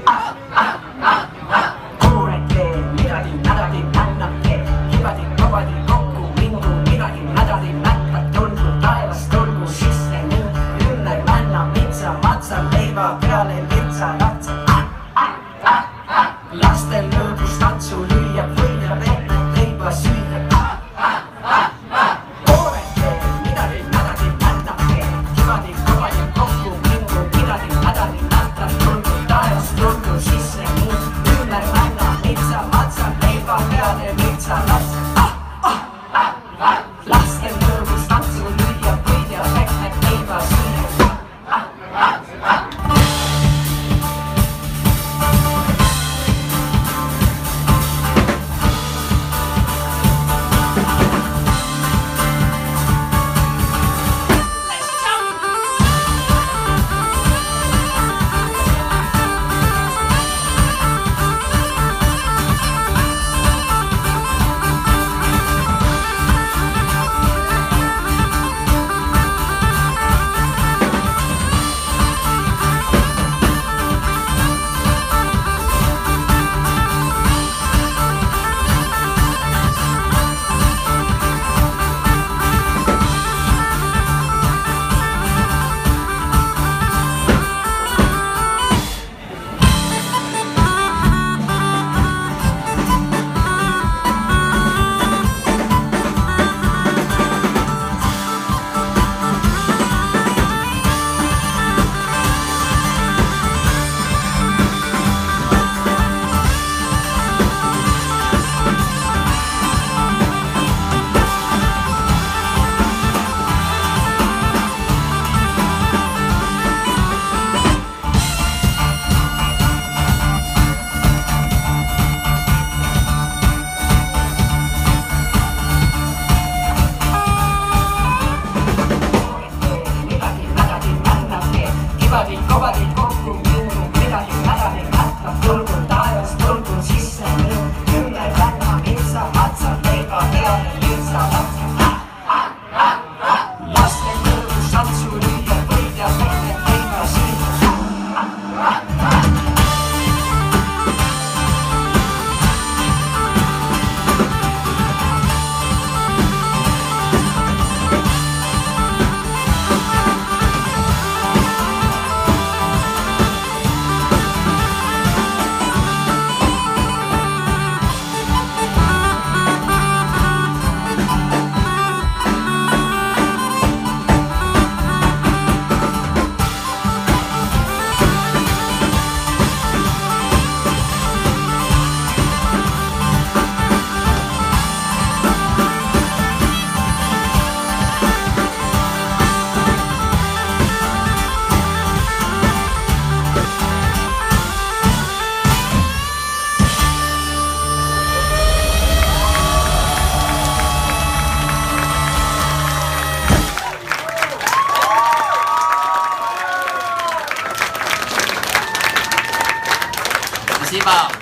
kuured tee, midagi nädali nännake, kibadi vabadi kokku mingu, midagi nädali näkka, tulgu taevast, tulgu sisse mind, ümber männa pitsa, matsa, leiva peale litsa, natsa. Lastel lõõbus tantsu lüüa, võida pehmet leiba süüa. Kuured tee, midagi nädali nännake, kibadi vabadi kokku mingu, midagi nädali näkka, tulgu taevast, tulgu sisse mind, ümber männa pitsa, matsa, leiva peale litsa, natsa. Lastel lõõbus tantsu lüüa, võida pehmet leiba süüa. Kibadi kokku mingu, midagi nädali näkka, tulgu taevast, tulgu sisse mind, ümber männa pitsa, matsa, leiva peale litsa, natsa. Lastel lõõbus tantsu lüüa, võida pehmet leiba süüa. Спасибо.